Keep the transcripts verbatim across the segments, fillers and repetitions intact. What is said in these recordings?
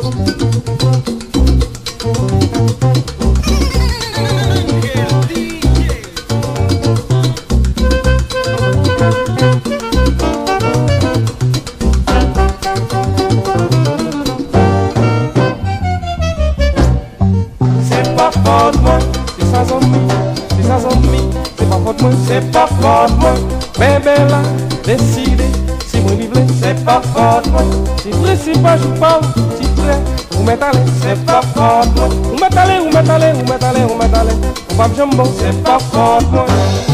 C'est pas faute moi, bébé là, décidé, si moi livré, c'est pas faute moi. Si vrai, si pas, je parle, si vrai, vous mettez allé, c'est pas faute moi. Vous mettez allé, vous mettez allé, vous mettez allé, vous mettez allé, vous pas jambon, c'est pas faute moi.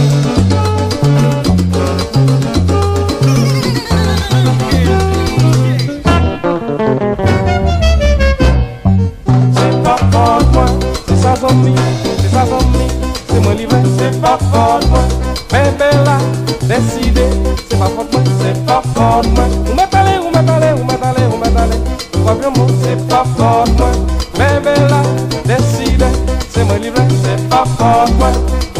C'est pas faute moi, c'est ça zombie, c'est ça zombie, c'est moi livré, c'est pas faute moi. Bébé là, décidé, c'est pas faute moi, c'est pas faute moi. Vous mettez allé, vous mettez allé, vous mettez allé, vous mettez allé, vous pas jambon, c'est pas faute moi. Bébé là, décidé, c'est moi livré, c'est pas faute moi.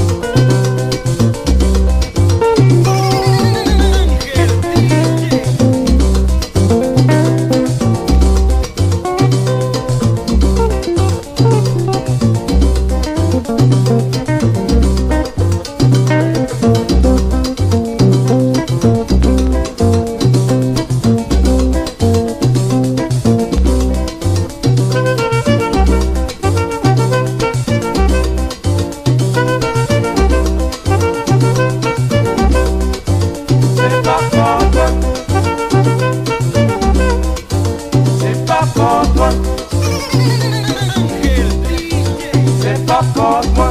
C'est pas faute moi,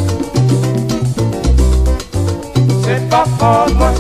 c'est pas faute moi.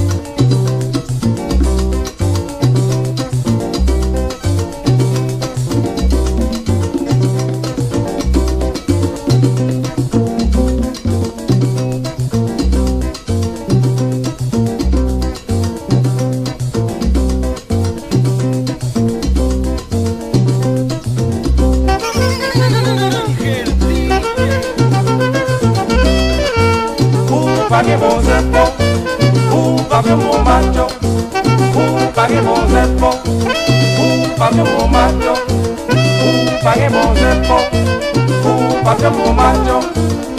Paguez vos impôts, vous pagez mon macho, vous pagez vos impôts, vous pagez mon macho, vous pagez vos impôts, vous pagez mon macho.